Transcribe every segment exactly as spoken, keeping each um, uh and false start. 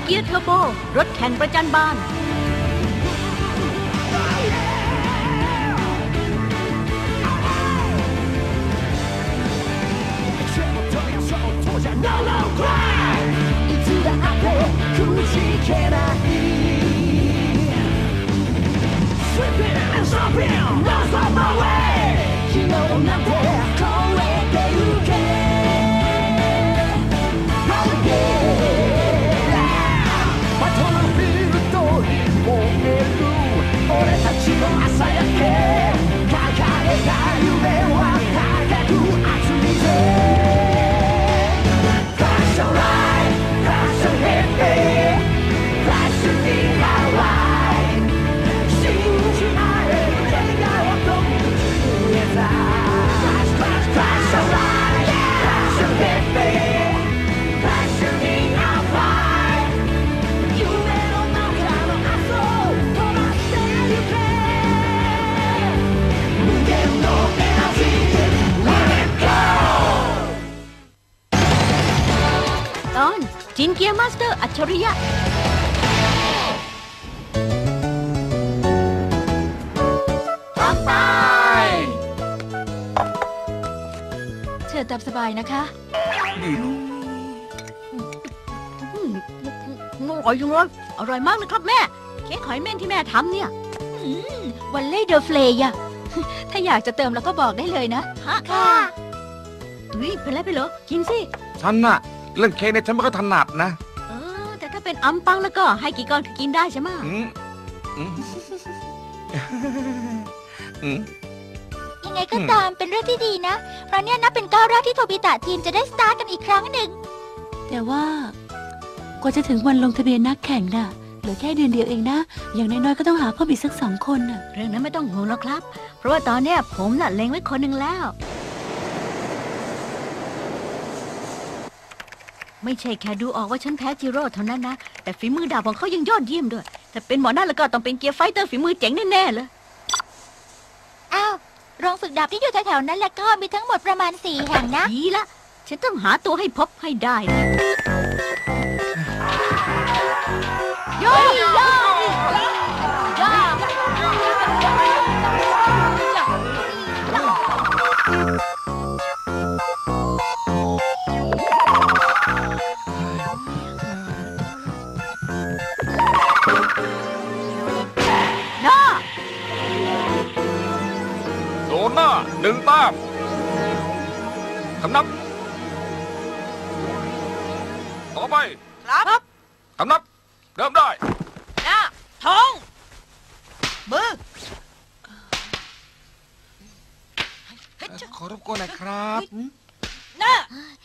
เกียร์เทอร์โบรถแข่งประจันบานจินเกียร์มาสเตอร์อัจฉริยะไปเชิญตามสบายนะคะอร่อยจังเลยอร่อยมากเลยครับแม่เค้กหอยเม่นที่แม่ทำเนี่ยวันเล่เดอเฟลย์อะถ้าอยากจะเติมแล้วก็บอกได้เลยนะค่ะตุ้ยเป็นไรไปเหรอกินสิฉันน่ะเรื่องเค้กเนี่ยฉันไม่ค่อยถนัดนะเออแต่ถ้าเป็นอัมปังแล้วก็ให้กี่ก้อนกินได้ใช่ไหมยังไงก็ตามเป็นเรื่องที่ดีนะเพราะเนี่ยนับเป็นก้าวแรกที่โทบิตะทีมจะได้สตาร์ทกันอีกครั้งหนึ่งแต่ว่ากว่าจะถึงวันลงทะเบียนนักแข่งน่ะเหลือแค่เดือนเดียวเองนะอย่างน้อยๆก็ต้องหาเพิ่มอีกสักสองคนน่ะเรื่องนั้นไม่ต้องห่วงแล้วครับเพราะว่าตอนเนี้ยผมน่ะเล็งไว้คนหนึ่งแล้วไม่ใช่แค่ดูออกว่าฉันแพ้จิโร่เท่านั้นนะแต่ฝีมือดาบของเขายังยอดเยี่ยมด้วยแต่เป็นหมอนั่นแล้วก็ต้องเป็นเกียร์ไฟเตอร์ฝีมือเจ๋งแน่ๆเลยอ้าวโรงฝึกดาบที่อยู่แถวๆนั้นแล้วก็มีทั้งหมดประมาณสี่แห่งนะดีละฉันต้องหาตัวให้พบให้ได้นะโย่โย่โย่หน้าหนึ่งแต้มคำนับต่อไปครับคำนับเริ่มได้หน้าท้องมือขอรบกวนหน่อยครับหน้า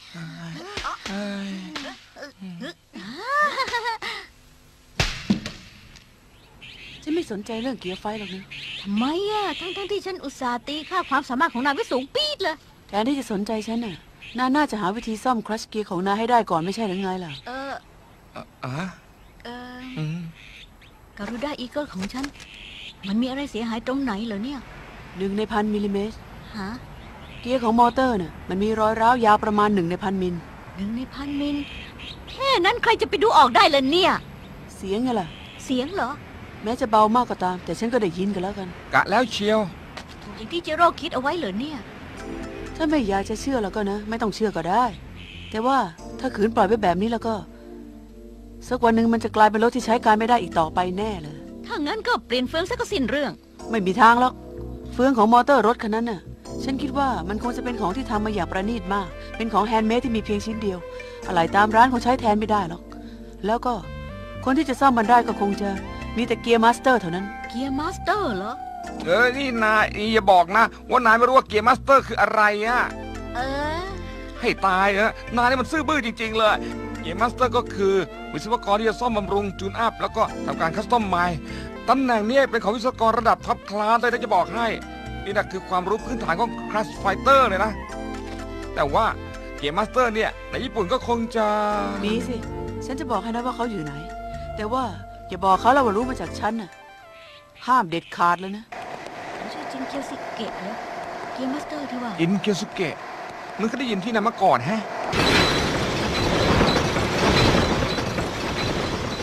ฉันไม่สนใจเรื่องเกียร์ไฟหรอกนะทำไมอ่ะทั้งทั้งที่ฉันอุตส่าห์ตีค่าความสามารถของนายไว้สูงปี๊ดเลยแทนที่จะสนใจฉันน่ะนายน่าจะหาวิธีซ่อมคลัชเกียร์ของนายให้ได้ก่อนไม่ใช่หรือไงล่ะเอออ่ะเออการูด้าอีเกิลของฉันมันมีอะไรเสียหายตรงไหนเหรอเนี่ยหนึ่งในพันมิลลิเมตรฮะเกียร์ของมอเตอร์น่ะมันมีรอยร้าวยาวประมาณหนึ่งในพันมิลหนึ่งในพันมิลแค่นั้นใครจะไปดูออกได้ล่ะเนี่ยเสียงไงล่ะเสียงเหรอแม้จะเบามากก็ตามแต่ฉันก็ได้ยินกันแล้วกันกะแล้วเชียวอย่างที่เจโร่คิดเอาไว้เหรอเนี่ยถ้าไม่อยากจะเชื่อแล้วก็นะไม่ต้องเชื่อก็ได้แต่ว่าถ้าขืนปล่อยไว้แบบนี้แล้วก็สักวันหนึ่งมันจะกลายเป็นรถที่ใช้การไม่ได้อีกต่อไปแน่เลยถ้างั้นก็เปลี่ยนเฟืองซะก็สิ้นเรื่องไม่มีทางหรอกเฟืองของมอเตอร์รถคันนั้นน่ะฉันคิดว่ามันคงจะเป็นของที่ทำมาอย่างประณีตมากเป็นของแฮนด์เมดที่มีเพียงชิ้นเดียวอะไรตามร้านคงใช้แทนไม่ได้หรอกแล้วก็คนที่จะซ่อมมันได้ก็คงจะมีแต่เกียร์มาสเตอร์เท่านั้นเกียร์มาสเตอร์เหรอเออนี่นายอย่าบอกนะว่านายไม่รู้ว่าเกียร์มาสเตอร์คืออะไรอ่ะเออให้ตายเออนายนี่มันซื่อบื้อจริงๆเลยเกียร์มาสเตอร์ก็คือวิศวกรที่จะซ่อมบำรุงจูนอัพแล้วก็ทำการคัสตอมใหม่ตำแหน่งนี้เป็นของวิศวกรระดับท็อปคลาสเลยนะจะบอกให้นี่นะคือความรู้พื้นฐานของคลาสไฟเตอร์เลยนะแต่ว่าเกียร์มาสเตอร์เนี่ยในญี่ปุ่นก็คงจะมีสิฉันจะบอกให้นะว่าเขาอยู่ไหนแต่ว่าอย่าบอกเขาแล้วว่ารู้มาจากฉันน่ะห้ามเด็ดขาดเลยนะไม่ใช่จินเกียวสุเกะเหรอเกียร์มาสเตอร์ที่ว่าจินเกียวสุเกะมึงก็ได้ยินที่นั่นมาก่อนแฮะ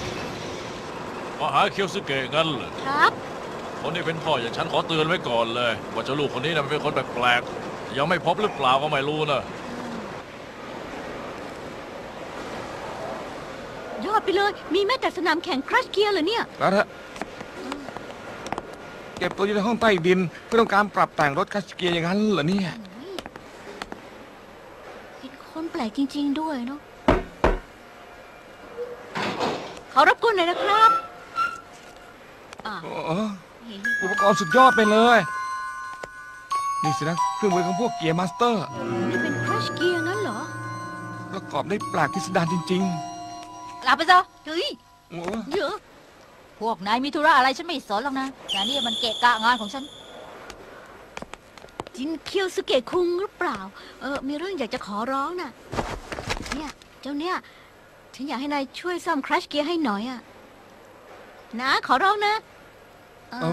มาหาเคียวสึเกะงั้นเหรอครับคนที่เป็นพ่ออย่างฉันขอเตือนไว้ก่อนเลย ว่าเจ้าลูกคนนี้นะมันเป็นคนแปลกๆยังไม่พบหรือเปล่าก็ไม่รู้นะยอดไปเลย มีแม้แต่สนามแข่งครัชเกียร์เหรอเนี่ยแล้วเถอะเก็บตัวอยู่ในห้องใต้ดินเพื่อต้องการปรับแต่งรถคัสเกียร์อย่างนั้นเหรอเนี่ยเป็นคนแปลกจริง ๆ ด้วยเนาะขอรบกวนหน่อยนะครับอ่าโอ้โหอุปกรณ์สุดยอดไปเลย นี่สินะเครื่องมือของพวกเกียร์มาสเตอร์นี่เป็นครัชเกียร์งั้นเหรอประกอบได้แปลกพิสดารจริงกลับไปซะเฮ้ยๆโอ้โหเยอะพวกนายมีธุระอะไรฉันไม่สนหรอกนะแต่นี่มันเกะกะงานของฉันจินเคียวสเกะคุงหรือเปล่า เออ มีเรื่องอยากจะขอร้องน่ะ เนี่ย เจ้าเนี่ย ฉันอยากให้นายช่วยซ่อมครัชเกียร์ให้หน่อยอะนะขอร้องนะเออ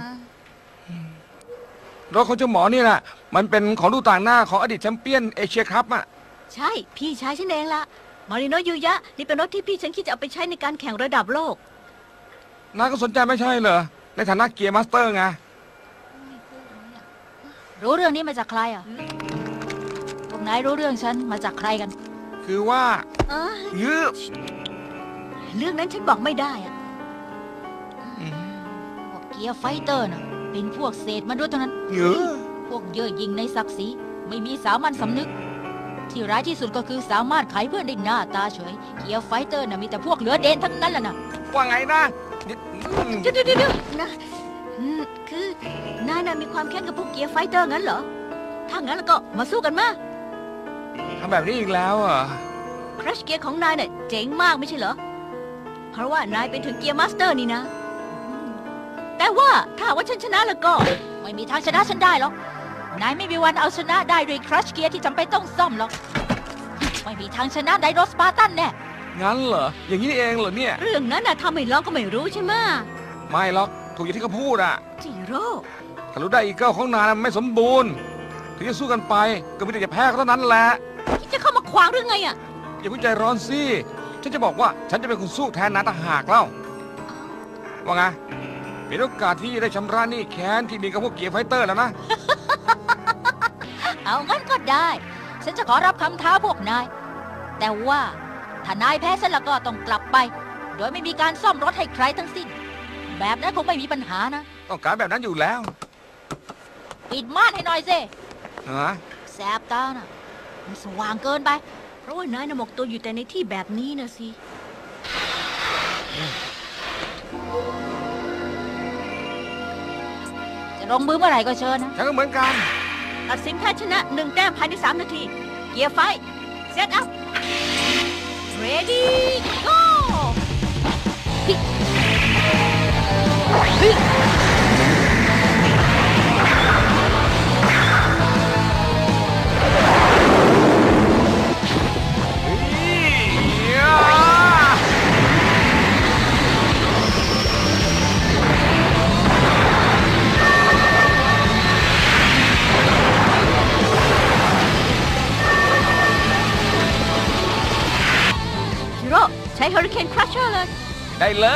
รถของเจ้าหมอนี่แหละมันเป็นของดูต่างหน้าของอดีตแชมเปี้ยนเอเชียครับอ่ะใช่ พี่ชายฉันเองละมาริโนยูยะ นี่เป็นรถที่พี่ฉันคิดจะเอาไปใช้ในการแข่งระดับโลกน้าก็สนใจไม่ใช่เหรอ ในฐานะเกียร์มาสเตอร์ไงรู้เรื่องนี้มาจากใครอ่ะ พวกนายรู้เรื่องฉันมาจากใครกันคือว่าเออยืบเรื่องนั้นฉันบอกไม่ได้อะพวกเกียร์ไฟเตอร์น่ะเป็นพวกเศษมนุษย์เท่านั้นเยอะพวกเย่อหยิ่งในศักดิ์ศรีไม่มีสามัญสำนึก ที่ร้ายที่สุดก็คือสามารถขายเพื่อนได้หน้าตาเฉย เกียร์ไฟเตอร์น่ะมีแต่พวกเหลือเดนทั้งนั้นแหละนะว่าไงนะอืมเดี๋ยวเดี๋ยวเดี๋ยวนะอืมคือนายน่ะมีความแค้นกับพวกเกียร์ไฟเตอร์งั้นเหรอ ถ้างั้นแล้วก็มาสู้กันมาทำแบบนี้อีกแล้วเหรอ่ะครัชเกียร์ของนายเนี่ยเจ๋งมากไม่ใช่เหรอ เพราะว่านายเป็นถึงเกียร์มาสเตอร์นี่นะ แต่ว่าถ้าว่าฉันชนะแล้วก็ไม่มีทางชนะฉันได้หรอก นายไม่มีวันเอาชนะได้ด้วยครัชเกียร์ที่จำเป็นต้องซ่อมหรอก ไม่มีทางชนะไดโนสปาร์ตันแน่งั้นเหรอ อย่างนี้นี่เองเหรอเนี่ยเรื่องนั้นน่ะทำไม่ร้องก็ไม่รู้ใช่ไหมะไม่หรอก ถูกอย่างที่เขาพูดอ่ะจิโร่ถ้ารู้ได้อีเกิลของนายไม่สมบูรณ์ ถึงจะสู้กันไป ก็มีแต่จะแพ้เท่านั้นแหละคิดจะเข้ามาขวางเรื่องไงอ่ะอย่าเพิ่งใจร้อนสิ ฉันจะบอกว่าฉันจะเป็นคนสู้แทนนายต่างหากเล่า ว่าไงเป็นโอกาสที่ได้ชำระหนี้แค้นที่มีกับพวกเกียร์ไฟเตอร์แล้วนะเอางั้นก็ได้ ฉันจะขอรับคำท้าพวกนาย แต่ว่าถ้านายแพ้ฉันแล้วก็ต้องกลับไป โดยไม่มีการซ่อมรถให้ใครทั้งสิ้น แบบนั้นคงไม่มีปัญหานะต้องการแบบนั้นอยู่แล้วปิดม่านให้หน่อยสิฮะแสบตาน่ะ มันสว่างเกินไปเพราะว่านายน่ะหมกตัวอยู่แต่ในที่แบบนี้นะสิจะลงมือเมื่อไหร่ก็เชิญนะฉันก็เหมือนกันตัดสินแพ้ชนะหนึ่งแต้มภายในสามนาที เกียร์ไฟเซตอัพ ready go ชิโร่ใช้เฮอริเคนครัชเชอร์เลยได้เลย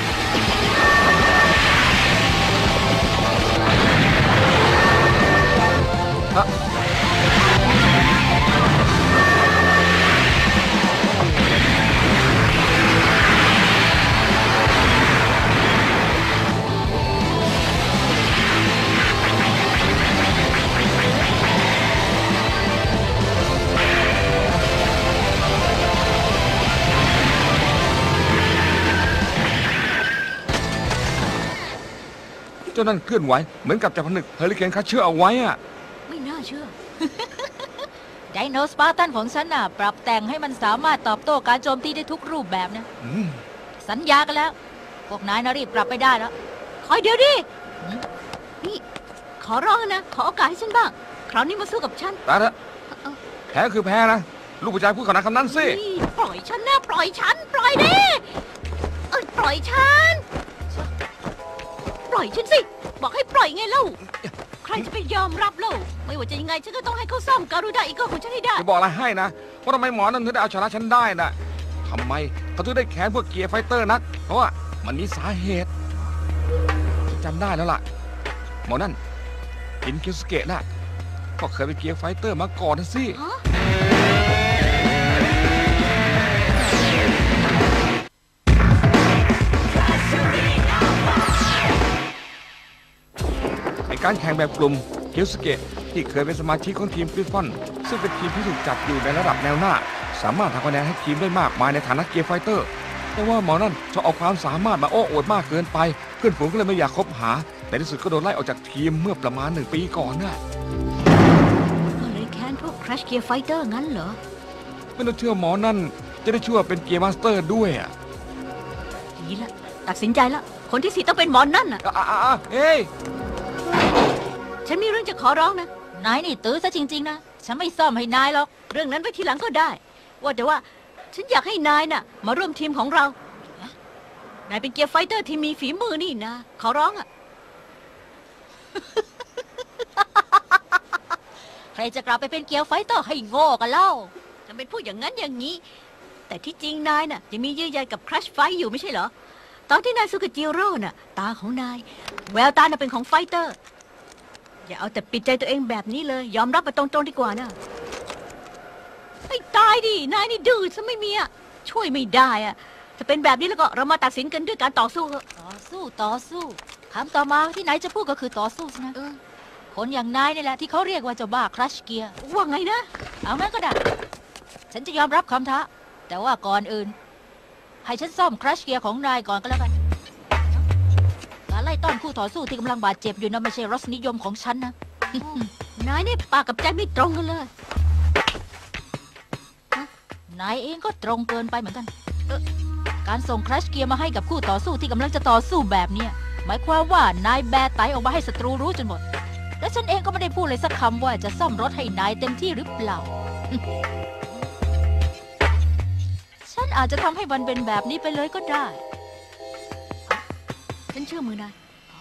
ฮะ เจ้านั่นเคลื่อนไหวเหมือนกับจะผนึกเฮอริเคนคัชเชอร์เอาไว้อะไม่น่าเชื่อไดโนสปาร์ตันของฉันน่ะ ปรับแต่งให้มันสามารถตอบโต้การโจมตีได้ทุกรูปแบบนะอืมสัญญากันแล้ว พวกนายน่ะรีบกลับไปได้แล้วคอยเดี๋ยวดิ นี่ ขอร้องนะ ขอโอกาสให้ฉันบ้าง คราวนี้มาสู้กับฉันตายละแพ้คือแพ้นะ ลูกผู้ชายพูดขนาดคำนั้นสินี่ปล่อยฉันนะ ปล่อยฉัน ปล่อยดิเอ้ยปล่อยฉัน ปล่อยฉันสิ บอกให้ปล่อยไงเล่า ใครจะไปยอมรับเล่า ไม่ว่าจะยังไงฉันก็ต้องให้เขาซ่อมการูด้าอีกเกิลของฉันให้ได้จะบอกอะไรให้นะ ว่าทำไมหมอนั่นถึงได้เอาชนะฉันได้นะทำไมเขาถึงได้แค้นพวกเกียร์ไฟเตอร์นัก เพราะว่ามันมีสาเหตุจำได้แล้วล่ะหมอนั่นจินคิวสเกะน่ะก็เคยเป็นเกียร์ไฟเตอร์มาก่อนนะสิฮะในการแข่งแบบกลุ่มคิวสเกะที่เคยเป็นสมาชิกของทีมกริฟฟอนซึ่งเป็นทีมที่ถูกจัดอยู่ในระดับแนวหน้าสามารถทำคะแนนให้ทีมได้มากมายในฐานะเกียร์ไฟเตอร์แต่ว่าหมอนั่นชอบเอาความสามารถมาโอ้อวดมากเกินไปเพื่อนฝูงก็เลยไม่อยากคบหาแต่ที่สุดก็โดนไล่ออกจากทีมเมื่อประมาณหนึ่งปีก่อนน่ะก็เลยแค้นพวก Crash Gear Fighter งั้นเหรอไม่ต้องเชื่อหมอนั่นจะได้ชื่อว่าเป็นเกียร์มาสเตอร์ด้วยอ่ะดีละตัดสินใจละคนที่สี่ต้องเป็นหมอนนั่นน่ะอ่ะอ่ะอ่ะเฮ้ยฉันมีเรื่องจะขอร้องนะนายนี่ตื้อซะจริงๆนะฉันไม่ซ่อมให้นายหรอกเรื่องนั้นไว้ทีหลังก็ได้ ว่าแต่ว่าฉันอยากให้นายน่ะ มาร่วมทีมของเรา นายเป็นเกียร์ไฟเตอร์ที่มีฝีมือนี่นะ ขอร้องอ่ะใครจะกลับไปเป็นเกียร์ไฟเตอร์ให้โง่กันเล่าจะเป็นพูดอย่างนั้นอย่างนี้ แต่ที่จริงนายน่ะยังมีเยื่อใยกับ Crash ไฟอยู่ไม่ใช่เหรอ ตอนที่นายซูเกจิโร่น่ะ ตาของนาย แววตาน่ะเป็นของไฟเตอร์ อย่าเอาแต่ปิดใจตัวเองแบบนี้เลย ยอมรับมาตรงๆดีกว่านะไอ้ตายดิ นายนี่ดื้อซะไม่มีอ่ะ ช่วยไม่ได้อ่ะ ถ้าเป็นแบบนี้แล้วก็เรามาตัดสินกันด้วยการต่อสู้เถอะต่อสู้ต่อสู้คำต่อมาที่นายจะพูดก็คือต่อสู้สินะเออคนอย่างนายนี่แหละที่เขาเรียกว่าเจ้าบ้าครัชเกียร์ว่าไงนะเอางั้นก็ได้ ฉันจะยอมรับคำท้า แต่ว่าก่อนอื่น ให้ฉันซ่อมครัชเกียร์ของนายก่อนก็แล้วกัน การไล่ต้อนคู่ต่อสู้ที่กำลังบาดเจ็บอยู่นั้นไม่ใช่รสนิยมของฉันนะนายนี่ปากกับใจไม่ตรงกันเลยนายเองก็ตรงเกินไปเหมือนกันเอ่อการส่งครัชเกียร์มาให้กับคู่ต่อสู้ที่กำลังจะต่อสู้แบบเนี้ยหมายความว่านายแบร์ไตออกมาให้ศัตรูรู้จนหมด และฉันเองก็ไม่ได้พูดเลยสักคำว่าจะซ่อมรถให้นายเต็มที่หรือเปล่า ฉันอาจจะทำให้มันเป็นแบบนี้ไปเลยก็ได้ฉันเชื่อมือนาย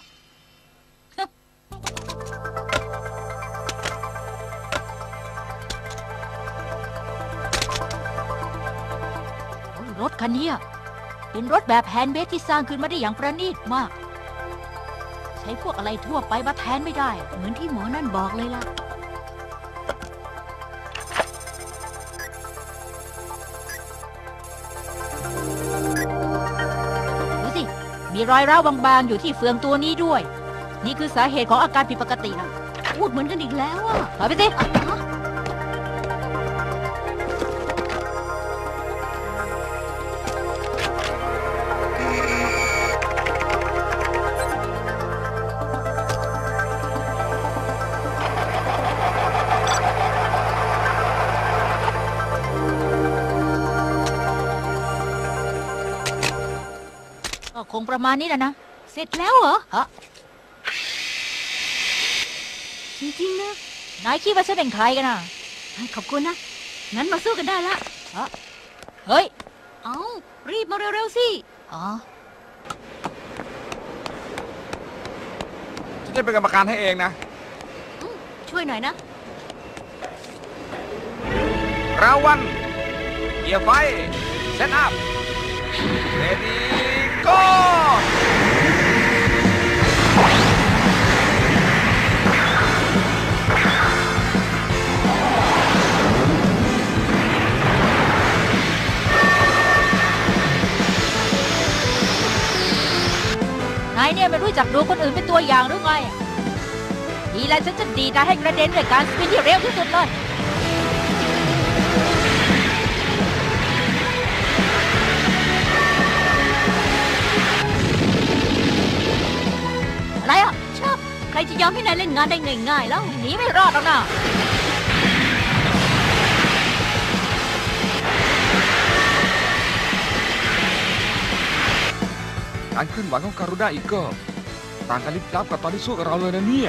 รถคันนี้เป็นรถแบบแฮนด์เมดที่สร้างขึ้นมาได้อย่างประณีตมาก ใช้พวกอะไรทั่วไปมาแทนไม่ได้เหมือนที่หมอนั่นบอกเลยล่ะดูสิ มีรอยร้าวบางๆอยู่ที่เฟืองตัวนี้ด้วย นี่คือสาเหตุของอาการผิดปกตินะพูดเหมือนกันอีกแล้วอ่ะถอยไปสิอ่ะฮะก็คงประมาณนี้แหละนะเสร็จแล้วเหรอฮะจริงๆนะนายคิดว่าฉันเป็นใครกันนะขอบคุณนะ งั้นมาสู้กันได้ละเฮ้ยเอ้า รีบมาเร็วๆสิอ๋อฉันจะเป็นกรรมการให้เองนะช่วยหน่อยนะราวันเกียร์ไฟเซตอัพเรดี้โก้นายเนี่ยไม่รู้จักดูคนอื่นเป็นตัวอย่างหรือไงดีแล้วฉันจะดีใจให้กระเด็นด้วยการสปินที่เร็วที่สุดเลย อะไรอ่ะชอบ ใครจะยอมให้นายเล่นงานได้ง่ายๆแล้วหนีไม่รอดหรอกนะการเคลื่อนไหวของการุด้าอีกก็ต่างกันลิบลับกับตอนที่สู้กับเราเลยนะเนี่ย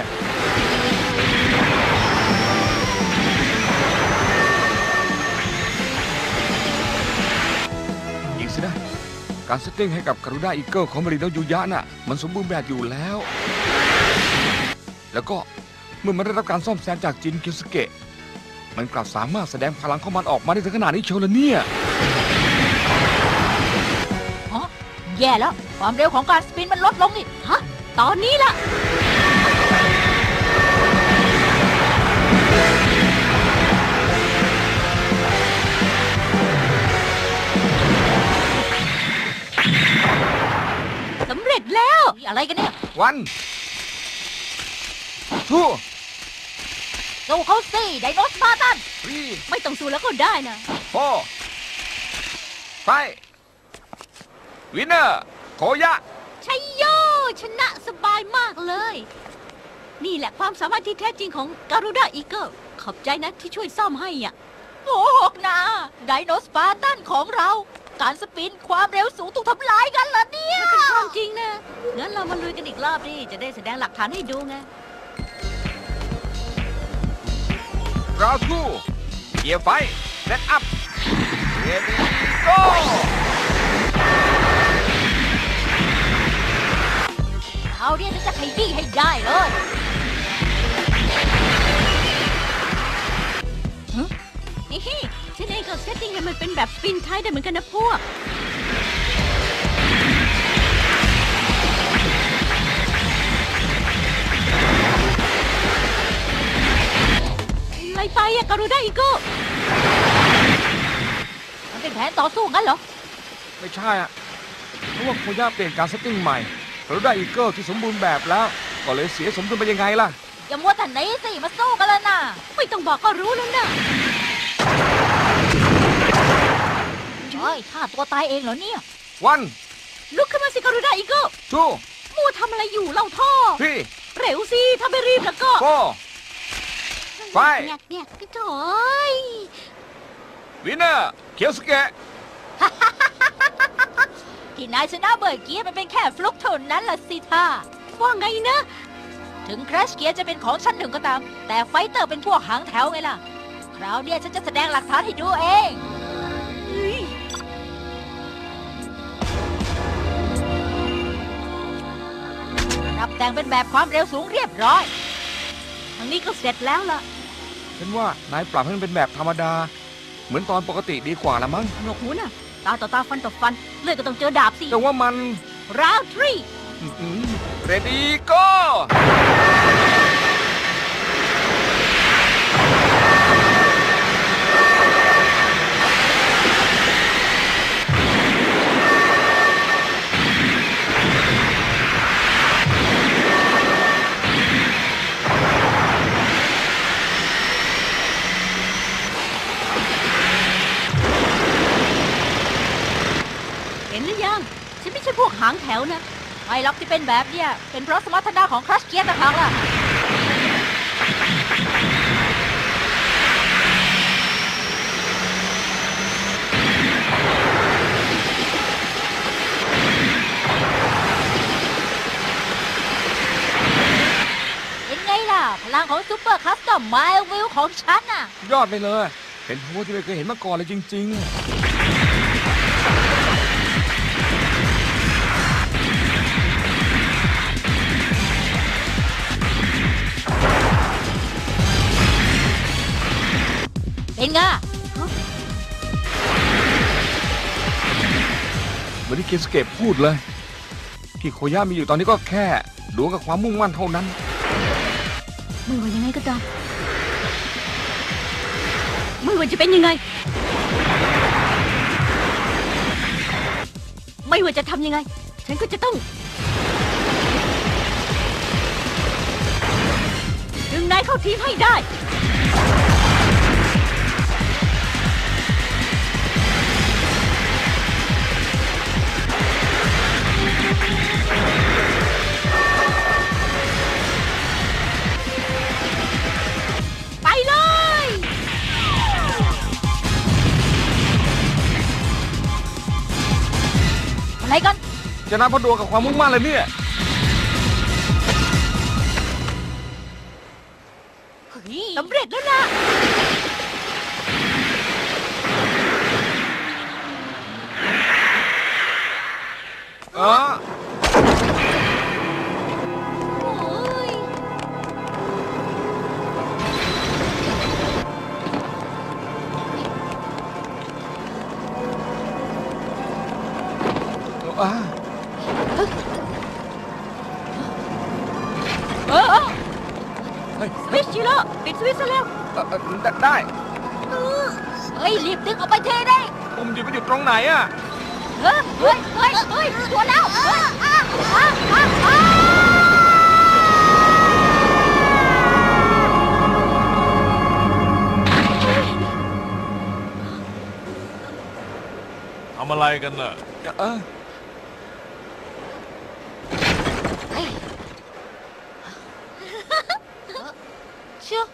อีกสินะการเซตติ้งให้กับการุด้าอีเกิลของมาริโนยูยะน่ะมันสมบูรณ์แบบอยู่แล้ว แล้วก็เมื่อมันได้รับการซ่อมแซมจากจินคิวสเกะมันกลับสามารถแสดงพลังของมันออกมาได้ถึงขนาดนี้เชียวละเนี่ยแย่แล้ว ความเร็วของการสปินมันลดลงนี่ฮะตอนนี้ล่ะสำเร็จแล้วอะไรกันเนี่ยวันทูสู้เขาสิไดโนสปาร์ตันทรีไม่ต้องสู้แล้วก็ได้นะโฟไฟวินเนอร์โคยะชัยโยชนะสบายมากเลย นี่แหละความสามารถที่แท้จริงของการูด้าอีเกิลขอบใจนะที่ช่วยซ่อมให้อ่ะโอ้หกนาไดโนสปาร์ตันของเรา การสปินความเร็วสูงถูกทำลายกันเหรอเนี่ยเป็นความจริงนะงั้นเรามาลุยกันอีกรอบดิจะได้แสดงหลักฐานให้ดูไงราวทูเกียร์ไฟเซตอัพเรดี้โก้เอาเนี่ยจะขยี้ให้ได้เลยนี่ฉันเองก็เซตติ้งให้มันเป็นแบบสปินไทยได้เหมือนกันนะพวกอะไรไปอะการูด้าอีโก้มันเป็นแผนต่อสู้งั้นเหรอไม่ใช่อ่ะเพราะว่าโคย่าเปลี่ยนการเซตติ้งใหม่เราได้อีเกิลที่สมบูรณ์แบบแล้ว ก็เลยเสียสมดุลไปยังไงล่ะอย่ามัวแต่ไหนสิมาสู้กันแล้วนะไม่ต้องบอกก็รู้แล้วนะเฮ้ยฆ่าตัวตายเองเหรอเนี่ยวันลุกขึ้นมาสิการูด้าอีโก้ทูมัวทำอะไรอยู่เล่าท่อทรีเร็วสิถ้าไม่รีบแล้วก็โฟไฟเนี่ยเนี่ยพี่โถ่ยวินเนอร์เคียวสเกะที่นายชนะเบิร์ดเกียร์มันเป็นแค่ฟลุกเท่านั้นล่ะสิท่าว่าไงนะ ถึงคราชเกียร์จะเป็นของฉันหนึ่งก็ตาม แต่ไฟเตอร์เป็นพวกหางแถวไงล่ะ คราวเนี้ยฉันจะแสดงหลักฐานให้ดูเองรับแต่งเป็นแบบความเร็วสูงเรียบร้อยทางนี้ก็เสร็จแล้วล่ะฉันว่านายปรับให้มันเป็นแบบธรรมดา เหมือนตอนปกติดีกว่าละมั้งหนวกหูน่ะ ตาต่อตาฟันต่อฟัน เลือดก็ต้องเจอดาบสิแต่ว่ามันราวทรีเรดี้โก้เห็นหรือยัง ฉันไม่ใช่พวกหางแถวนะไอ้ล็อกที่เป็นแบบเนี้ยเป็นเพราะสมรรถนะของครัชเกียร์ต่างหากล่ะ เป็นไงล่ะ พลังของซูเปอร์คัสตอมไมล์วิวของฉันน่ะยอดไปเลย เป็นพวกที่ไม่เคยเห็นมาก่อนเลยจริง ๆเป็นไงเหมือนที่เคียวสเกะพูดเลย ที่โคย่ามีอยู่ตอนนี้ก็แค่ดวงกับความมุ่งมั่นเท่านั้นไม่ว่ายังไงก็ตามไม่ว่าจะเป็นยังไง ไม่ว่าจะทำยังไง ฉันก็จะต้องดึงนายเข้าทีมให้ได้ ไปเลย อะไรกันจะนับเพราะดวงกับความมุ่งมั่นเลยเนี่ยสำเร็จแล้วนะเออโอ้ยอ่าวิตซะแล้วเอ่อเอ่อได้ได้เฮ้ยรีบดึงออกไปเทได้ผมอยู่ไปอยู่ตรงไหนอะเฮ้ยเฮ้ยเฮ้ยเฮ้ยตัวแล้วเฮ้ยอ่ะอ่ะอ่ะอ่ะทำอะไรกันน่ะเออเชื่อ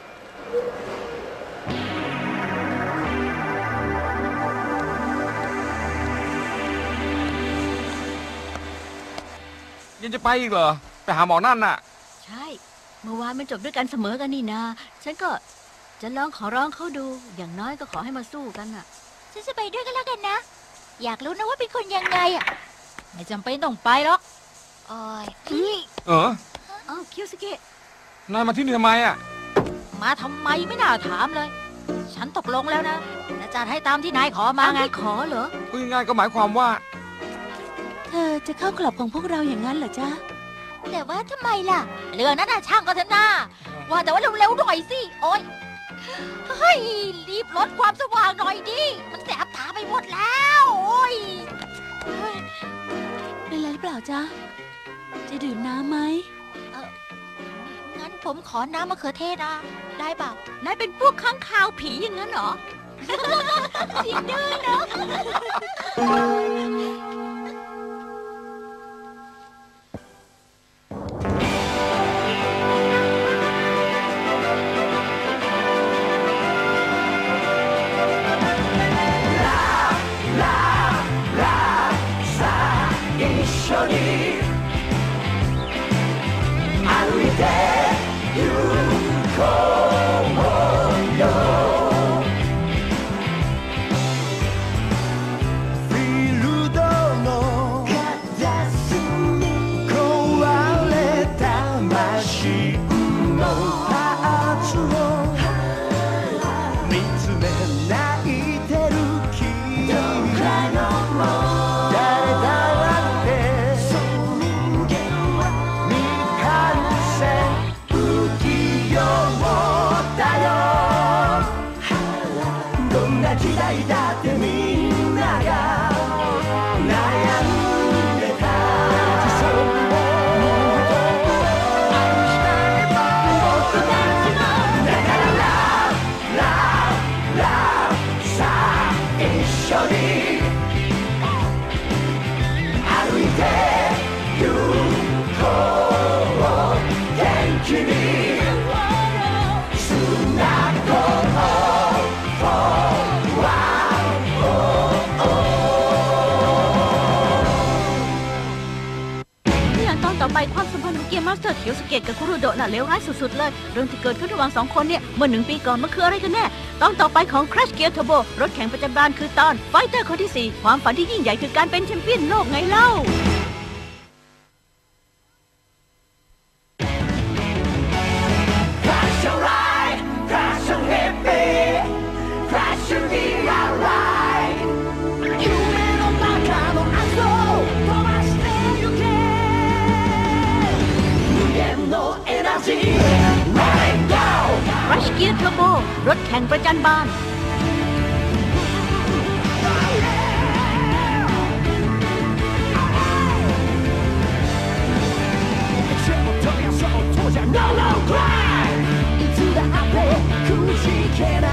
ยังจะไปอีกเหรอ ไปหาหมอนั่นน่ะใช่ เมื่อวานมันจบด้วยกันเสมอกันนี่นา ฉันก็จะลองขอร้องเขาดู อย่างน้อยก็ขอให้มาสู้กันน่ะฉันจะไปด้วยกันแล้วกันนะ อยากรู้นะว่าเป็นคนยังไงอ่ะไม่จำเป็นต้องไปหรอกโอ้ยเออเอ้าคิวสเกะนายมาที่นี่ทำไมอะมาทำไมไม่น่าถามเลย ฉันตกลงแล้วนะจะจัดให้ตามที่นายขอมาตามไงที่ขอเหรอพูดง่ายๆก็หมายความว่าเธอจะเข้ากลับของพวกเราอย่างนั้นเหรอจ๊ะ แต่ว่าทำไมล่ะ เรื่องนั้นน่ะช่างก็เถอะนาว่าแต่ว่าเร็วๆหน่อยสิ โอ๊ยเฮ้ยรีบลดความสว่างหน่อยดิ มันแสบตาไปหมดแล้ว โอ๊ยเป็นไรหรือเปล่าจ๊ะ จะดื่มน้ำไหมเอองั้นผมขอน้ำมะเขือเทศนะได้เปล่านายเป็นพวกข้างคาวผีอย่างนั้นเหรอ จริงด้วยเนาะフィールドの片隅壊れたマシンのパーツを見つめ泣いてる君誰だってそう人間は未完成不器用だよどんな時代だってみんなが悩んでたそれを愛したい僕たちのだからラブラブラブさあ一緒に歩いて行こう元気につなごうนี่อย่างตอนต่อไปความสัมพันธ์ของเกียร์มาสเตอร์เขียวสเกตกับคุโรโดะน่ะเลวร้ายสุดๆเลย เรื่องที่เกิดขึ้นระหว่างสองคนเนี่ยเมื่อหนึ่งปีก่อนมันคืออะไรกันแน่ ตอนต่อไปของ Crash Gear Turbo รถแข่งประจำบานคือตอนไฟเตอร์คนที่สี่ความฝันที่ยิ่งใหญ่คือการเป็นแชมเปี้ยนโลกไงเล่า Crash and ride, crash and hippie, crash and be alright 夢の中のアスを飛ばしてゆけ無限のエナジー Let it go Crash Gear Turbo รถแข่งประจันบาน手を取りそうとじゃ No no cry いつだってくじけない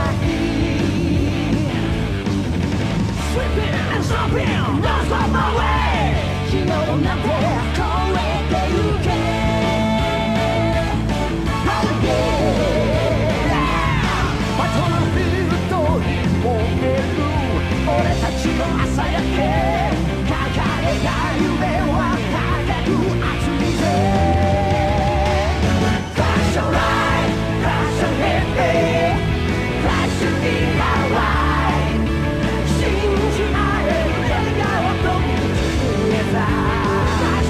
Sweeping and stomping No stop my way 昨日なんて超えてゆけ バトルフィールドに燃える俺たちの朝焼け掲げた夢は高く熱いぜ Crash and ride, crash and hippie, crash and be alright 信じ合える笑顔と見つめた Crash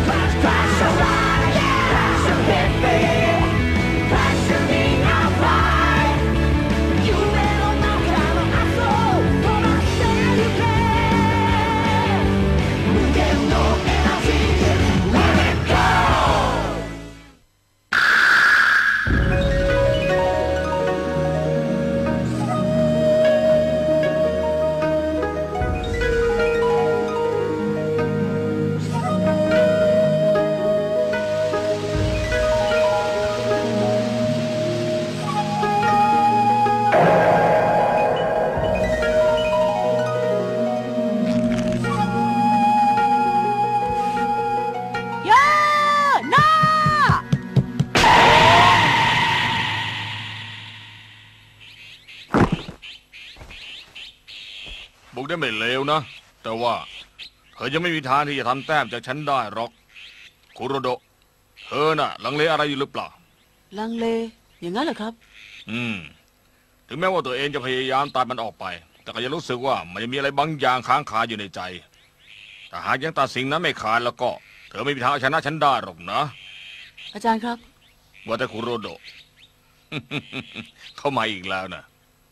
ไม่เลวนะ แต่ว่าเธอยังไม่มีทางที่จะทำแต้มจากฉันได้หรอกคุโรโดะเธอน่ะลังเลอะไรอยู่หรือเปล่าลังเลอย่างนั้นเหรอครับอืม ถึงแม้ว่าตัวเองจะพยายามตัดมันออกไป แต่ก็ยังรู้สึกว่ามันยังมีอะไรบางอย่างค้างคาอยู่ในใจแต่หากยังตัดสิ่งนั้นไม่ขาดแล้วก็ เธอไม่มีทางเอาชนะฉันได้หรอกนะอาจารย์ครับว่าแต่คุโรโดะ เข้ามาอีกแล้วนะ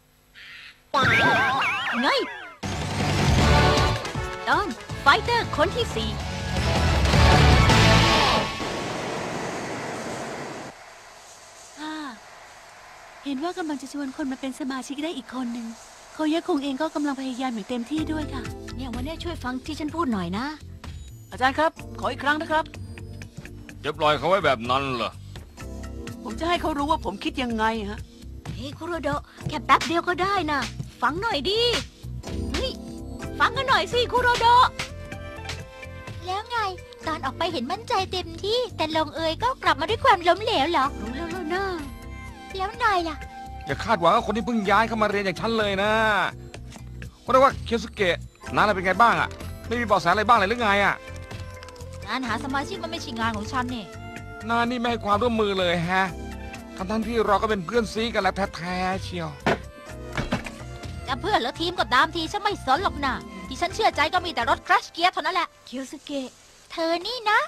ไงตอนไฟเตอร์คนที่สี่ค่ะเห็นว่ากำลังจะชวนคนมาเป็นสมาชิกได้อีกคนหนึ่งโคยะคุงเองก็กำลังพยายามอย่างเต็มที่ด้วยค่ะเนี่ยวันนี้ช่วยฟังที่ฉันพูดหน่อยนะอาจารย์ครับ ขออีกครั้งนะครับจะปล่อยเขาไว้แบบนั้นเหรอผมจะให้เขารู้ว่าผมคิดยังไงฮะเฮ้ยคุโรโดะแค่แป๊บเดียวก็ได้นะฟังหน่อยดิเฮ้ยฟังกันหน่อยสิคุโรโดะแล้วไงตอนออกไปเห็นมั่นใจเต็มที่แต่ลงเอยก็กลับมาด้วยความล้มเหลวเหรอรู้แล้วแล้วนะแล้วนายล่ะอย่าคาดหวังกับคนที่เพิ่งย้ายเข้ามาเรียนอย่างฉันเลยนะว่าแต่ว่าเคียวสุเกะน้าอะไรเป็นไงบ้างอะไม่มีเบาะแสอะไรบ้างเลยหรือไงอะงานหาสมาชิกมันไม่ใช่งานของฉันนี่น้านี่ไม่ให้ความร่วมมือเลยฮะทั้งทั้งที่เราก็เป็นเพื่อนซีกันแล้วแท้ๆเชียวจะเพื่อนหรือทีมก็ตามทีฉันไม่สนหรอกนะที่ฉันเชื่อใจก็มีแต่รถครัชเกียร์เท่านั้นแหละเคียวสเกะเธอนี่นะ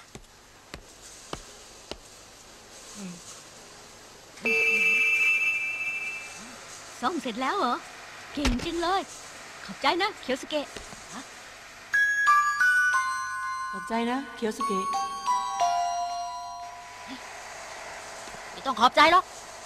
ซ่อมเสร็จแล้วเหรอเก่งจริงเลย ขอบใจนะเคียวสเกะขอบใจนะ เคียวสเกะไม่ต้องขอบใจหรอก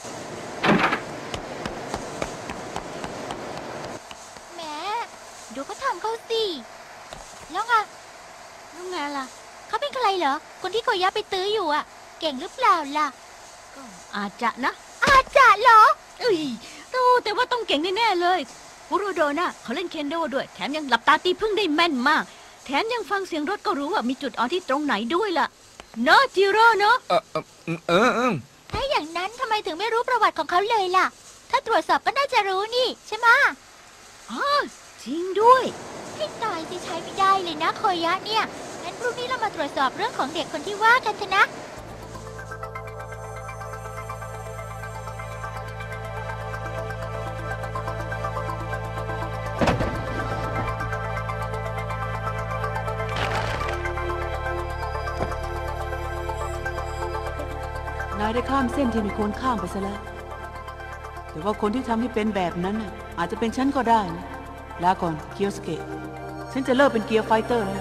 แหมดูเขาทำเขาสิแล้วไงแล้วไงล่ะเขาเป็นใครเหรอ คนที่โคยะไปตื้ออยู่อ่ะ เก่งหรือเปล่าล่ะก็อาจจะนะอาจจะเหรอเอ้ยโตแต่ว่าต้องเก่งแน่ๆเลยคุโรโดะน่ะเขาเล่นเคนโดด้วย แถมยังหลับตาตีพึ่งได้แม่นมาก แถมยังฟังเสียงรถก็รู้ว่ามีจุดอ่อนที่ตรงไหนด้วยล่ะเนอะจิโร่เนอะเออเออเออเออถ้าอย่างนั้นทำไมถึงไม่รู้ประวัติของเขาเลยล่ะ ถ้าตรวจสอบก็น่าจะรู้นี่ใช่ไหมะอ๋อจริงด้วยให้ตายสิใช้ไม่ได้เลยนะโคยะเนี่ย งั้นพรุ่งนี้เรามาตรวจสอบเรื่องของเด็กคนที่ว่ากันเถอะนะนายได้ข้ามเส้นที่ไม่ควรข้ามไปซะแล้ว แต่ว่าคนที่ทำให้เป็นแบบนั้นน่ะอาจจะเป็นฉันก็ได้นะลาก่อนเคียวสเกะ ฉันจะเลิกเป็นเกียร์ไฟเตอร์แล้ว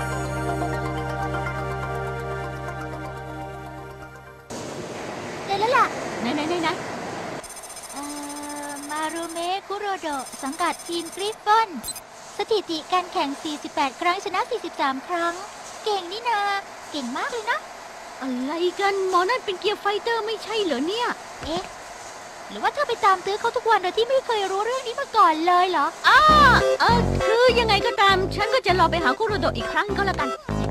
เจอแล้วล่ะไหนไหนไหนไหนเอ่อ มารุเมะคุโรโดะสังกัดทีมกริฟฟอน สถิติการแข่ง สี่สิบแปด ครั้งชนะ สี่สิบสาม ครั้ง เก่งนี่นา เก่งมากเลยนะอะไรกันหมอนั่นเป็นเกียร์ไฟเตอร์ไม่ใช่เหรอเนี่ยเอ๊ะ หรือว่าเธอไปตามตื้อเขาทุกวันโดยที่ไม่เคยรู้เรื่องนี้มาก่อนเลยเหรออ้าเออคือยังไงก็ตาม ฉันก็จะรอไปหาคุโรโดะอีกครั้งก็แล้วกัน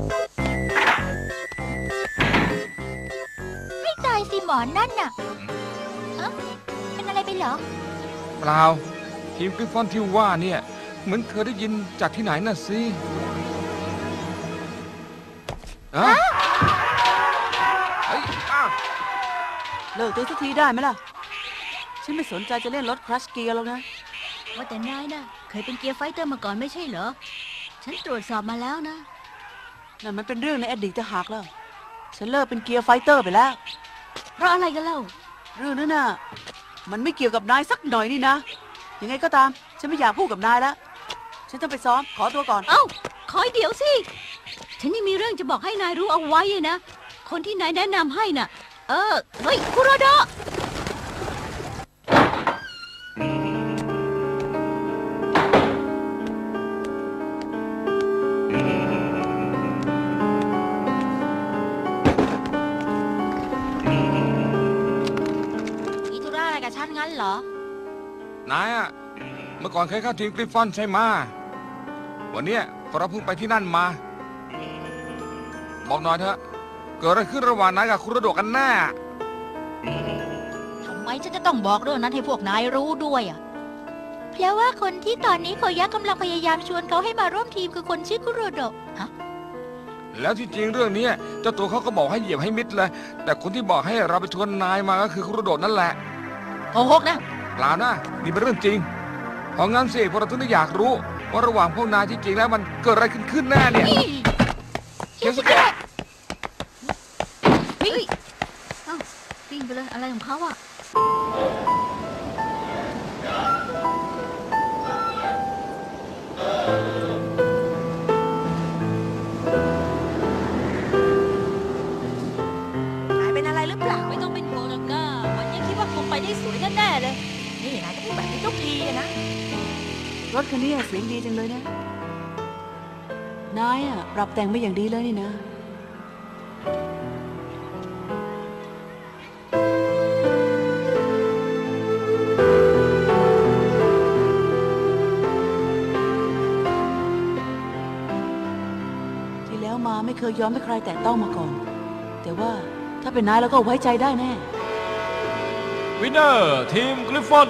ให้ตายสิหมอนั่นน่ะเอ๊ะเป็นอะไรไปเหรอเปล่าทีมกริฟฟอนที่ว่าเนี่ย เหมือนเคยได้ยินจากที่ไหนน่ะสิอะเฮ้ยอ้าวเลิกตื้อสักทีได้ไหมล่ะ ฉันไม่สนใจจะเล่นรถครัชเกียร์แล้วนะว่าแต่นายนะเคยเป็นเกียร์ไฟเตอร์มาก่อนไม่ใช่เหรอ ฉันตรวจสอบมาแล้วนะนั่นมันเป็นเรื่องในอดีตจะหักแล้ว ฉันเลิกเป็นเกียร์ไฟเตอร์ไปแล้วเพราะอะไรกันเล่าเรื่องนั้นน่ะ มันไม่เกี่ยวกับนายสักหน่อยนี่นะ ยังไงก็ตาม ฉันไม่อยากพูดกับนายแล้ว ฉันต้องไปซ้อม ขอตัวก่อนเอ้าคอยเดี๋ยวสิ ฉันยังมีเรื่องจะบอกให้นายรู้เอาไว้นะ คนที่นายแนะนำให้น่ะ เออ เฮ้ยคุโรโดะมีธุระอะไรกับฉันงั้นเหรอนายอะเมื่อก่อนเคยเข้าทีมกริฟฟอนใช่ไหมะวันเนี้ยพอเราเพิ่งไปที่นั่นมา บอกหน่อยเถอะ เกิดอะไรขึ้นระหว่างนายกับคุโรโดะกันแน่ทำไมฉันจะต้องบอกเรื่องนั้นให้พวกนายรู้ด้วยอ่ะ เพแล้วว่าคนที่ตอนนี้โคยะกำลังพยายามชวนเขาให้มาร่วมทีมคือคนชื่อคุโรโดะฮะแล้วที่จริงเรื่องนี้เจ้าตัวเขาก็บอกให้เหยียบให้มิดเลย แต่คนที่บอกให้เราไปชวนนายมาก็คือคุโรโดะนั่นแหละโกหกนะเปล่านะนี่เป็นเรื่องจริงเพราะงั้นสิพวกเราถึงได้อยากรู้ว่าระหว่างพวกนายที่จริงแล้วมันเกิดอะไรขึ้นขึ้นแน่เนี่ยเคียวสเกะเฮ้ยเอ้าวิ่งไปเลยอะไรของเขาอ่ะนายเป็นอะไรหรือเปล่าไม่ต้องเป็นห่วงหรอกนะวันนี้คิดว่าคงไปได้สวยแน่ๆเลยนี่นายจะพูดแบบนี้ทุกทีอะนะรถคันนี้เสียงดีจังเลยนะ นายอ่ะปรับแต่งมาอย่างดีเลยนี่นะ ที่แล้วมาไม่เคยยอมให้ใครแตะต้องมาก่อน แต่ว่าถ้าเป็นนายแล้วก็ไว้ใจได้แน่วินเนอร์ทีมกริฟฟอน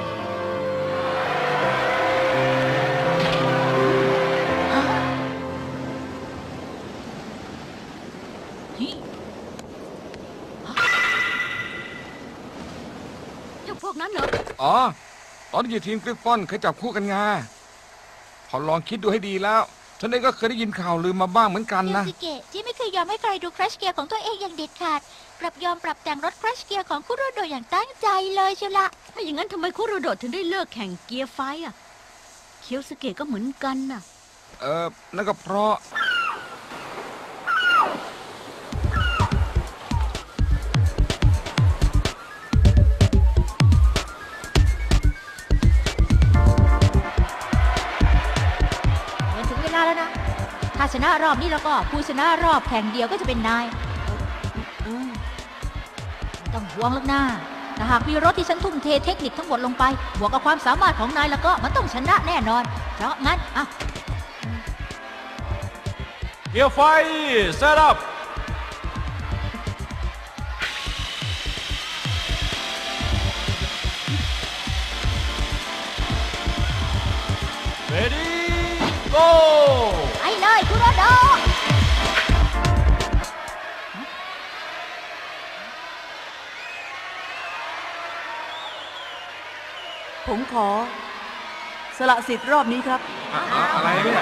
เจ้าพวกนั้นเหรออ๋อตอนที่อยู่ทีมกริฟฟอนเคยจับคู่กันไงพอลองคิดดูให้ดีแล้วฉันเองก็เคยได้ยินข่าวลือมาบ้างเหมือนกันยูนะซิเกะที่ไม่เคยยอมให้ใครดูครัชเกียร์ของตัวเองอย่างเด็ดขาดกลับยอมปรับแต่งรถครัชเกียร์ของคุโรโดะอย่างตั้งใจเลยเชียวละถ้าอย่างนั้นทำไมคุโรโดะถึงได้เลิกแข่งเกียร์ไฟอ่ะเคียวสเกะก็เหมือนกันน่ะเออนั่นก็เพราะมันถึงเวลาแล้วนะ ถ้าชนะรอบนี้แล้วก็ผู้ชนะรอบแข่งเดียวก็จะเป็นนายอืมไม่ต้องห่วงหรอกนะแต่หากมีรถที่ฉันทุ่มเทเทคนิคทั้งหมดลงไป บวกกับความสามารถของนายแล้วก็มันต้องชนะแน่นอน เพราะงั้นอ่ะเกียร์ไฟเซตอัพเรดี้โกไปเลยคุโรโดะผมขอ สละสิทธิ์รอบนี้ครับอะอะอะไรเนี่ย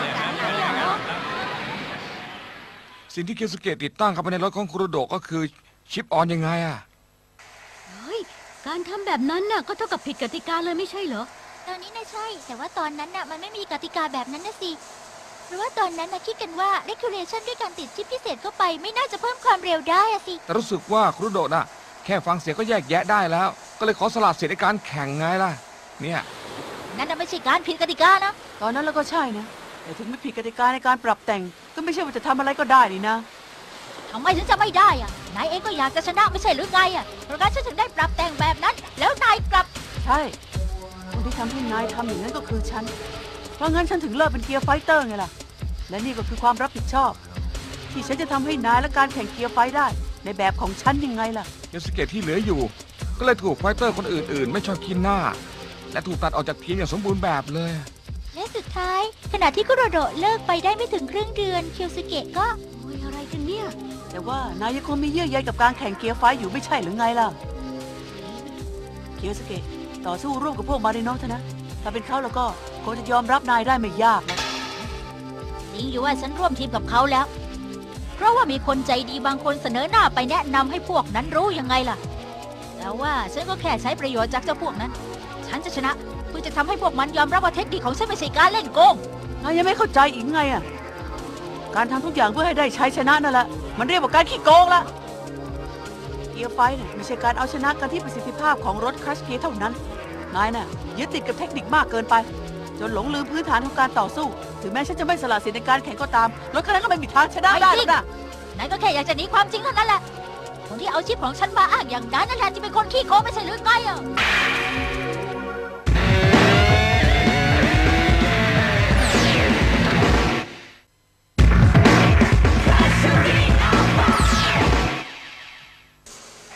สิ่งที่เคียวสเกะติดตั้งเข้าไปในรถของคุโรโดะก็คือชิปออนยังไงอะเฮ้ย การทำแบบนั้นน่ะก็เท่ากับผิดกติกาเลยไม่ใช่เหรอตอนนี้น่ะใช่ แต่ว่าตอนนั้นน่ะมันไม่มีกติกาแบบนั้นนะสิ เพราะว่าตอนนั้นน่ะคิดกันว่า regulation ด้วยการติดชิปพิเศษเข้าไปไม่น่าจะเพิ่มความเร็วได้อะสิแต่รู้สึกว่าคุโรโดะน่ะแค่ฟังเสียงก็แยกแยะได้แล้ว ก็เลยขอสละสิทธิ์ในการแข่งไงล่ะ เนี่ยนั่นน่ะไม่ใช่การผิดกติกานะตอนนั้นเราก็ใช่นะ แต่ถึงไม่ผิดกติกาในการปรับแต่ง ก็ไม่ใช่ว่าจะทำอะไรก็ได้นี่นะทำไมถึงจะไม่ได้อะนายเองก็อยากจะชนะไม่ใช่หรือไงอะเพราะงั้นฉันถึงได้ปรับแต่งแบบนั้น แล้วนายกลับใช่ คนที่ทำให้นายทำอย่างนั้นก็คือฉัน เพราะงั้นฉันถึงเลิกเป็นเกียร์ไฟเตอร์ไงล่ะ และนี่ก็คือความรับผิดชอบ ที่ฉันจะทำให้นายและการแข่งเกียร์ไฟได้ ในแบบของฉันยังไงล่ะเคียวสเกะที่เหลืออยู่ ก็เลยถูกไฟเตอร์คนอื่นๆ ไม่ชอบขี้หน้า และถูกตัดออกจากทีมอย่างสมบูรณ์แบบเลยและสุดท้าย ขณะที่คุโรโดะเลิกไปได้ไม่ถึงครึ่งเดือนเคียวสเกะก็โอ้ยอะไรกันเนี่ยแต่ว่านายยังคงมีเยื่อใยกับการแข่งเกียร์ไฟอยู่ไม่ใช่หรือไงล่ะ เคียวสเกะต่อสู้ร่วมกับพวกมาริโนะเถอะนะ ถ้าเป็นเขาแล้วก็คงจะยอมรับนายได้ไม่ยากนะจริงอยู่ว่าฉันร่วมทีมกับเขาแล้ว เพราะว่ามีคนใจดีบางคนเสนอหน้าไปแนะนำให้พวกนั้นรู้ยังไงล่ะ แต่ว่าฉันก็แค่ใช้ประโยชน์จากเจ้าพวกนั้น ฉันจะชนะเพื่อจะทำให้พวกมันยอมรับว่าเทคนิคของฉันไม่ใช่การเล่นโกงนายยังไม่เข้าใจอีกไงอ่ะ การทำทุกอย่างเพื่อให้ได้ชัยชนะนั่นแหละ มันเรียกว่าการขี้โกงละเกียร์ไฟเนี่ยไม่ใช่การเอาชนะกันที่ประสิทธิภาพของรถครัชเกียร์เท่านั้น นายน่ะยึดติดกับเทคนิคมากเกินไป จนหลงลืมพื้นฐานของการต่อสู้ ถึงแม้ฉันจะไม่สละสิทธิ์ในการแข่งก็ตาม รถคันนั้นก็ไม่มีทางชนะได้หรอกนะนายก็แค่อยากจะหนีความจริงเท่านั้นแหละ คนที่เอาชิปของฉันมาอ้างอย่างนั้นนั่นแหละที่เป็นคนขี้โกงไม่ใช่หรือไงอ่ะ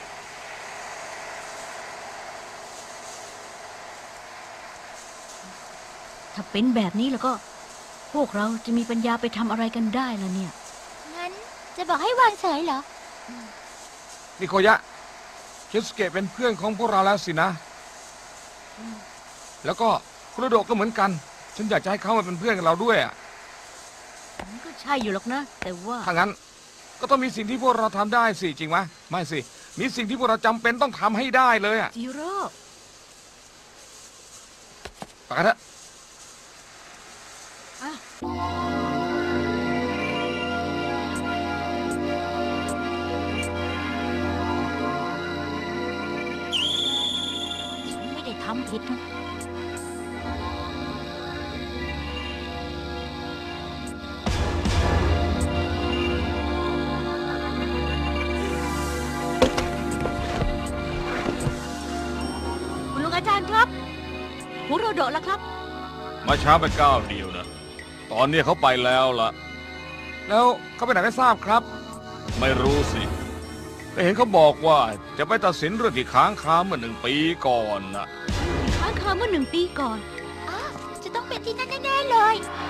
เเป็นแบบนี้แล้วก็ พวกเราจะมีปัญญาไปทำอะไรกันได้ล่ะเนี่ยงั้นจะบอกให้วางเฉยเหรอนิโคยะเคสเกะเป็นเพื่อนของพวกเราแล้วสินะ แล้วก็คุโรโดะก็เหมือนกัน ฉันอยากจะให้เขามาเป็นเพื่อนกับเราด้วยอะมันก็ใช่อยู่หรอกนะ แต่ว่าถ้างั้นก็ต้องมีสิ่งที่พวกเราทำได้สิจริงไหมไม่สิ มีสิ่งที่พวกเราจำเป็นต้องทำให้ได้เลยอะจิโร่ไปกันเถอะอ่ะฉันไม่ได้ทำผิดนะคุณลุงอาจารย์ครับคุโรโดะล่ะครับมาช้าไปก้าวเดียวนะ ตอนนี้เขาไปแล้วล่ะแล้วเขาไปไหนไม่ทราบครับไม่รู้สิแต่เห็นเขาบอกว่าจะไปตัดสินเรื่องที่ค้างคาเมื่อหนึ่งปีก่อนนะค้างคาเมื่อหนึ่งปีก่อนอ้าวจะต้องเป็นที่นั่นแน่ๆเลย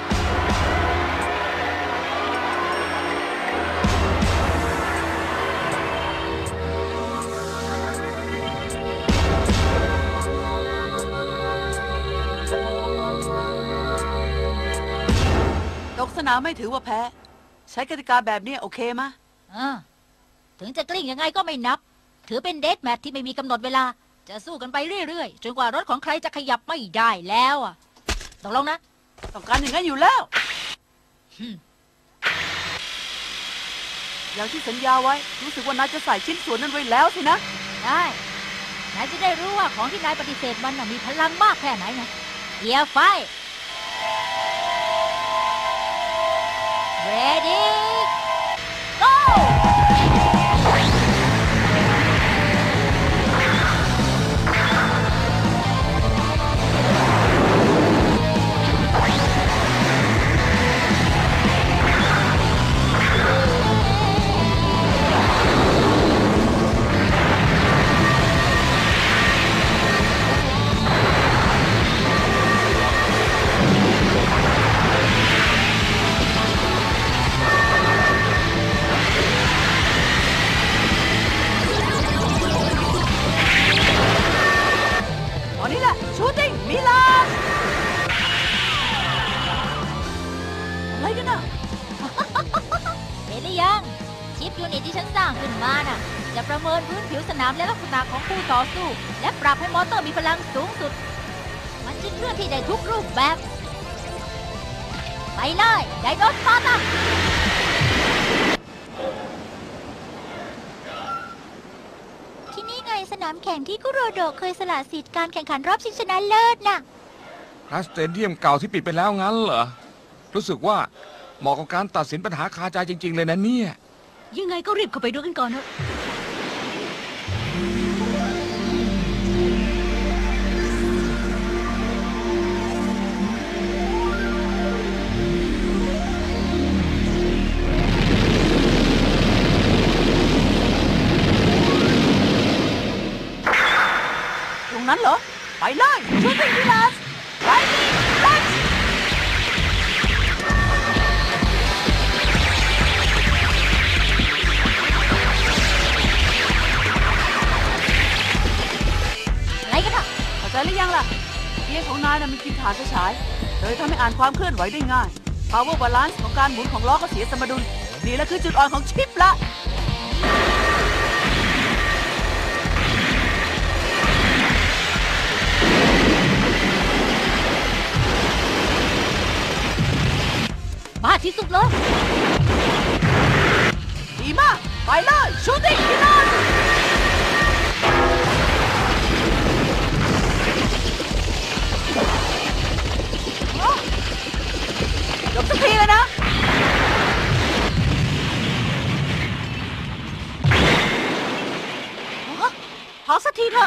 ตกสนามไม่ถือว่าแพ้ ใช้กติกาแบบนี้โอเคมะอ่าถึงจะกลิ้งยังไงก็ไม่นับ ถือเป็นเดทแมทที่ไม่มีกำหนดเวลา จะสู้กันไปเรื่อยๆ จนกว่ารถของใครจะขยับไม่ได้แล้วอ่ะตกลงนะต้องการอย่างนั้นอยู่แล้วอืมอย่างที่สัญญาไว้ รู้สึกว่านายจะใส่ชิ้นส่วนนั้นไว้แล้วสินะได้นายจะได้รู้ว่าของที่นายปฏิเสธมันน่ะมีพลังมากแค่ไหนนะเกียร์ไฟ ready go ตอนนี้แหละชูติ้งมิลาน อะไรกันน่ะเห็นหรือยัง ชิปยูนิตที่ฉันสร้างขึ้นมาน่ะ จะประเมินพื้นผิวสนามและลักษณะของผู้ต่อสู้ และปรับให้มอเตอร์มีพลังสูงสุด มันจะเคลื่อนที่ได้ทุกรูปแบบ ไปเลยไดโนสปาร์ตัสที่นี่ไงสนามแข่งที่คุโรโดะเคยสละสิทธิ์การแข่งขันรอบชิงชนะเลิศน่ะคลาสสเตเดียมเก่าที่ปิดไปแล้วงั้นเหรอ รู้สึกว่าเหมาะกับการตัดสินปัญหาคาใจจริง ๆ เลยนะเนี่ยยังไงก็รีบเข้าไปดูกันก่อนเถอะตรงนั้นเหรอ ไปเลยชูติ้งมิลานไปดิแล็กซ์อะไรกันอ่ะเข้าใจหรือยังล่ะเกียร์ของนายน่ะมีกินฐานฉายเลยทำให้อ่านความเคลื่อนไหวได้ง่าย power balance ของการหมุนของล้อก็เสียสมดุล นี่แหละคือจุดอ่อนของชิปละบ้าที่สุดเลยดีมาก ไปเลยชูติ้งมิลานจบสักทีเลยนะพอสักทีเถอะ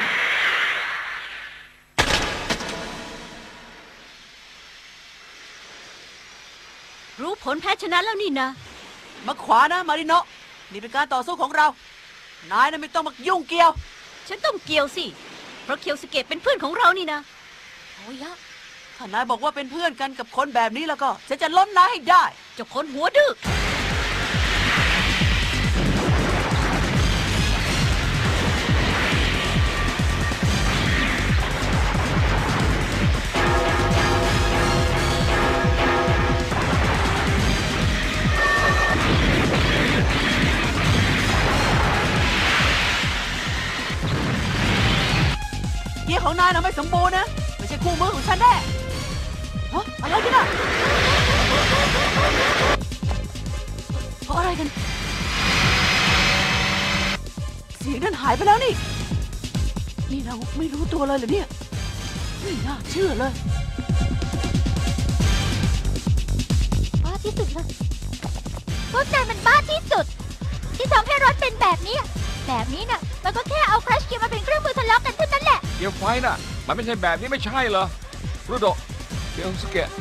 รู้ผลแพ้ชนะแล้วนี่นะมาขวานะมาริโนะนี่เป็นการต่อสู้ของเรา นายน่ะไม่ต้องมายุ่งเกี่ยวฉันต้องเกี่ยวสิ เพราะเคียวสเกตเป็นเพื่อนของเรานี่นะโอ้ยะถ้านายบอกว่าเป็นเพื่อนกันกับคนแบบนี้แล้วก็ฉันจะล้มนายให้ได้เจ้าคนหัวดื้อเกียร์ของนายน่ะไม่สมบูรณ์นะไม่ใช่คู่มือของฉันแน่ฮะอะไรกันอ่ะเพราะอะไรกันเสียงนั้นหายไปแล้วนี่นี่เราไม่รู้ตัวเลยเหรอเนี่ยไม่น่าเชื่อเลยบ้าที่สุดเลยพวกนายมันบ้าที่สุด ที่ทำให้รถเป็นแบบนี้ แบบนี้น่ะ มันก็แค่เอาครัชเกียร์มาเป็นเครื่องมือทะเลาะกันเท่านั้นแหละเกียร์ไฟน่ะ มันไม่ใช่แบบนี้ไม่ใช่เหรอรุโดะเกียร์สเกะ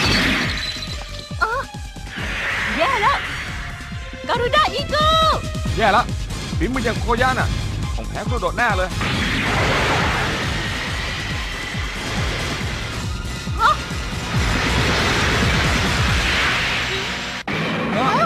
แย่แล้วการุด้าอีโก้แย่ละฝีมืออย่างโคย่าน่ะของแพ้รุโดะแน่เลยฮะ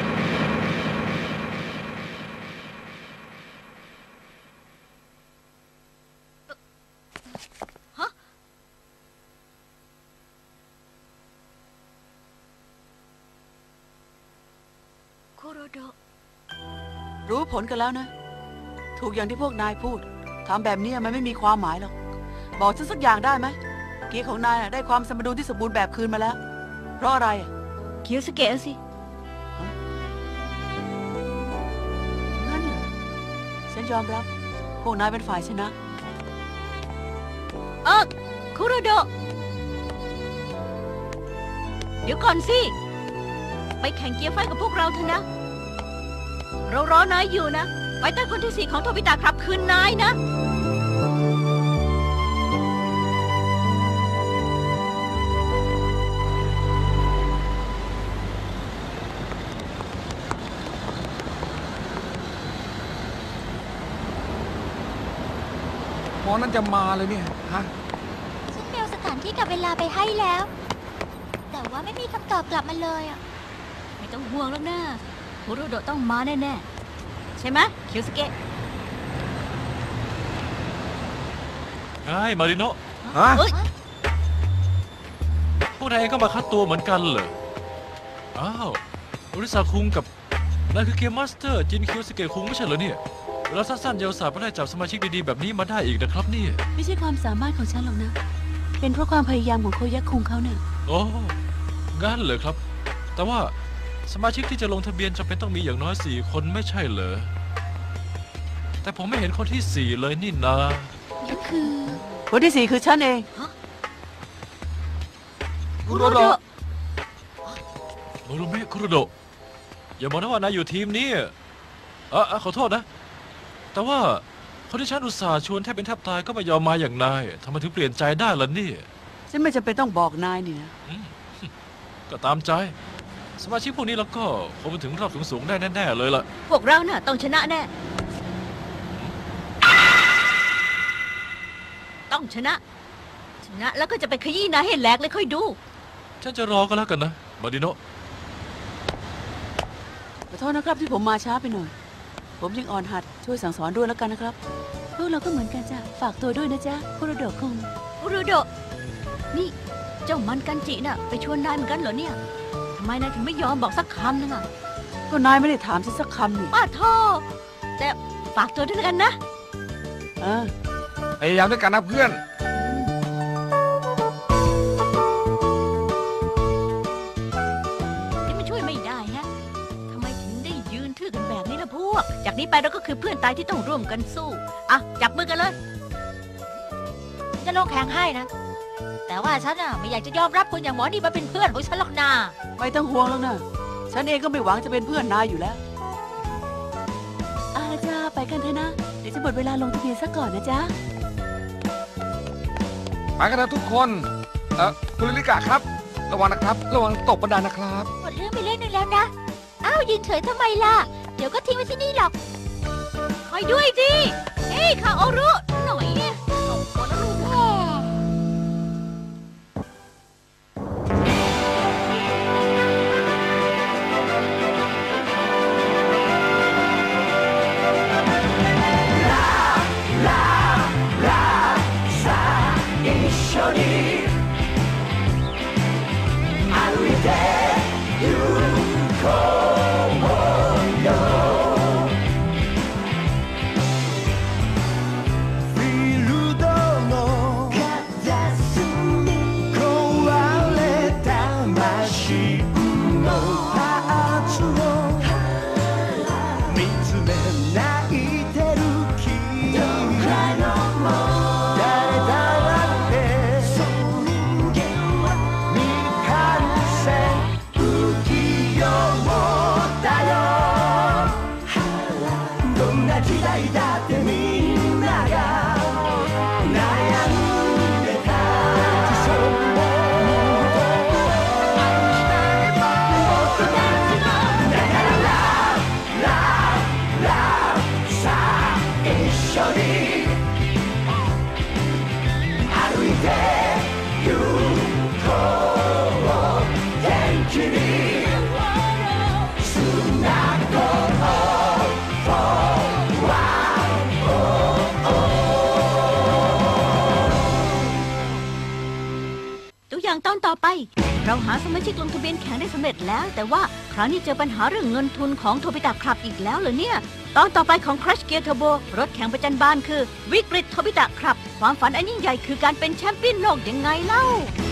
โคโรโดะรู้ผลกันแล้วนะ ถูกอย่างที่พวกนายพูดทำแบบนี้มันไม่มีความหมายหรอกบอกฉันสักอย่างได้ไหมเกียร์ของนายน่ะได้ความสมดุลที่สมบูรณ์แบบคืนมาแล้ว เพราะอะไรอ่ะเคียวสเกะสิงั้นเหรอฉันยอมรับ พวกนายเป็นฝ่ายชนะเออโคโรโดะเดี๋ยวก่อนสิ ไปแข่งเกียร์ไฟกับพวกเราเถอะนะ เรารอนายอยู่นะ ไปตั้งคนที่สี่ของโทบิตะครับคืนนายนะหมอนั้นจะมาเลยเนี่ยฮะฉันเมลสถานที่กับเวลาไปให้แล้ว แต่ว่าไม่มีคำตอบกลับมาเลยอ่ะไม่ต้องห่วงแล้วนะโคโรโดะต้องมาแน่ๆ ใช่ไหมเคียวสเกะไอ้มาริโนะฮะเอ้ยพวกนายเองก็มาคัดตัวเหมือนกันเหรออ้าวอริสาคุงกับนายคือเกมมาสเตอร์จินคิวสเกะคุงไม่ใช่เหรอเนี่ยเวลาสั้นๆเยาวสาวก็ได้จับสมาชิกดีๆแบบนี้มาได้อีกนะครับเนี่ยไม่ใช่ความสามารถของฉันหรอกนะ เป็นเพราะความพยายามของโคยักคุงเขาเนี่ยโอ้งั้นเหรอครับ แต่ว่าสมาชิกที่จะลงทะเบียนจำเป็นต้องมีอย่างน้อยสี่คนไม่ใช่เหรอแต่ผมไม่เห็นคนที่สี่เลยนี่นาก็คือคนที่สี่คือฉันเองรุโดะโมโรเมะคุโรโดะอย่าบอกนะว่านายอยู่ทีมนี้เออเอ่อขอโทษนะ แต่ว่าคนที่ฉันอุตส่าห์ชวนแทบเป็นแทบตายก็ไม่ยอมมาอย่างนายทำไมถึงเปลี่ยนใจได้ล่ะเนี่ยฉันไม่จำเป็นต้องบอกนายนี่นะอืมก็ตามใจ สมาชิกพวกนี้แล้วก็คงไปถึงรอบสูงๆได้แน่ๆเลยล่ะพวกเราน่ะต้องชนะแน่ ต้องชนะ ชนะแล้วก็จะไปขยี้นายให้แหลกเลยค่อยดูฉันจะรอก็แล้วกันนะมาดิโนะขอโทษนะครับที่ผมมาช้าไปหน่อย ผมยังอ่อนหัดช่วยสั่งสอนด้วยแล้วกันนะครับพวกเราก็เหมือนกันจ้ะ ฝากตัวด้วยนะจ๊ะโคโรโดะคุงอุรุโดะนี่เจ้ามันกันจิน่ะไปชวนนายเหมือนกันเหรอเนี่ยทำไมนายถึงไม่ยอมบอกสักคำนึงอ่ะก็นายไม่ได้ถามฉันสักคำนี่ป้าท่อแต่ฝากตัวด้วยแล้วกันนะเออพยายามด้วยกันนะเพื่อนนี่มันช่วยไม่ได้ฮะทำไมถึงได้ยืนทื่อกันแบบนี้ล่ะพวก จากนี้ไปเราก็คือเพื่อนตายที่ต้องร่วมกันสู้อ่ะจับมือกันเลยจะลงแข่งให้นะ แต่ว่าฉันน่ะไม่อยากจะยอมรับคนอย่างหมอนี่มาเป็นเพื่อนของฉันหรอกนาไม่ต้องห่วงแล้วนะฉันเองก็ไม่หวังจะเป็นเพื่อนนายอยู่แล้วอาละจ้าไปกันเถอะนะ เดี๋ยวจะหมดเวลาลงทะเบียนซะก่อนนะจ๊ะไปกันนะทุกคน เออคุณลิลิกะครับ ระวังนะครับ ระวังตกบันไดนะครับหมดเรื่องไปเรื่องหนึงแล้วนะ อ้าวยืนเฉยทำไมล่ะ เดี๋ยวก็ทิ้งไว้ที่นี่หรอกคอยด้วยสิเฮ้ยข้าโอรุหน่อยเนี่ยตบหัวแล้วลูกแหมตัวอย่างตอนต่อไป เราหาสมาชิกลงทะเบียนแข่งได้สำเร็จแล้ว แต่ว่าคราวนี้เจอปัญหาเรื่องเงินทุนของโทบิตะคลับอีกแล้วเหรอเนี่ย ตอนต่อไปของ Crash Gear Turbo รถแข่งประจันบานคือวิกฤตโทบิตะคลับ ความฝันอันยิ่งใหญ่คือการเป็นแชมป์เปี้ยนโลกยังไงเล่า